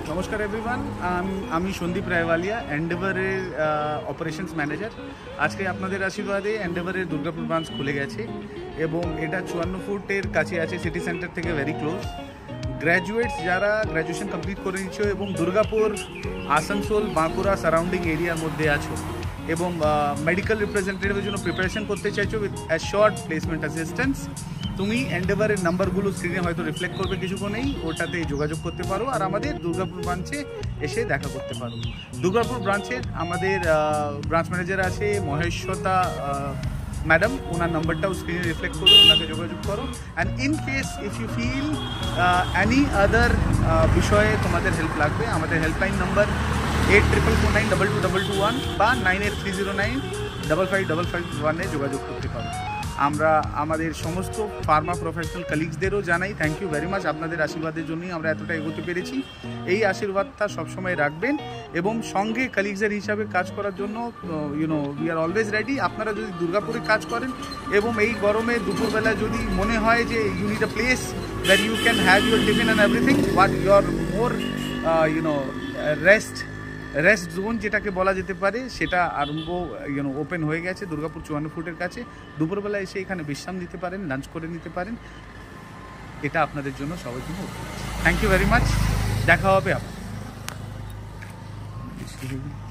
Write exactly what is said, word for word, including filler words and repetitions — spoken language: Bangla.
নমস্কার এভরিওয়ান, আমি সন্দীপ রায়ওয়ালিয়া, এন্ডেভারের অপারেশনস ম্যানেজার। আজকে আপনাদের আশীর্বাদে এন্ডেভারের দুর্গাপুর ব্রাঞ্চ খুলে গেছে এবং এটা চুয়ান্ন ফুটের কাছে আছে, সিটি সেন্টার থেকে ভেরি ক্লোজ। গ্র্যাজুয়েটস যারা গ্র্যাজুয়েশন কমপ্লিট করে নিচ্ছ এবং দুর্গাপুর, আসানসোল, বাঁকুড়া সারাউন্ডিং এরিয়ার মধ্যে আছো এবং মেডিকেল রিপ্রেজেন্টেটিভের জন্য প্রিপারেশন করতে চাইছো উইথ অ্যাশর্ড প্লেসমেন্ট অ্যাসিস্ট্যান্স, তুমি এন্ডেভারের নাম্বারগুলো স্ক্রিনে হয়তো রিফ্লেক্ট করবে কিছুক্ষণেই, ওটাতে যোগাযোগ করতে পারো আর আমাদের দুর্গাপুর ব্রাঞ্চে এসে দেখা করতে পারো। দুর্গাপুর ব্রাঞ্চের আমাদের ব্রাঞ্চ ম্যানেজার আছে মহেশ্বতা ম্যাডাম, ওনার নাম্বারটাও স্ক্রিনে রিফ্লেক্ট করো, ওনাকে যোগাযোগ করো। And in case if you feel any other বিষয়ে তোমাদের হেল্প লাগবে, আমাদের helpline number eight triple four nine double two double two one বা nine eight three zero nine double five double five ওয়ানে যোগাযোগ করতে পারো। আমরা আমাদের সমস্ত ফার্মা প্রফেশনাল কালিগসদেরও জানাই থ্যাংক ইউ ভেরি মাচ, আপনাদের আশীর্বাদের জন্যই আমরা এতটা এগোতে পেরেছি। এই আশীর্বাদটা সবসময় রাখবেন এবং সঙ্গে কালিগসের হিসাবে কাজ করার জন্য you know we are always ready. আপনারা যদি দুর্গাপুরে কাজ করেন এবং এই গরমে দুপুরবেলা যদি মনে হয় যে you need a place that you can have your tiffin and everything, what your more you know rest rest zone যেটাকে বলা যেতে পারে, সেটা আরম্ভ ইউনো ওপেন হয়ে গেছে দুর্গাপুর চুয়ান্ন ফুটের কাছে। দুপুরবেলা এসে এখানে বিশ্রাম নিতে পারেন, লাঞ্চ করে নিতে পারেন, এটা আপনাদের জন্য সবার জন্য। থ্যাংক ইউ ভেরি মাচ, দেখা হবে আবার।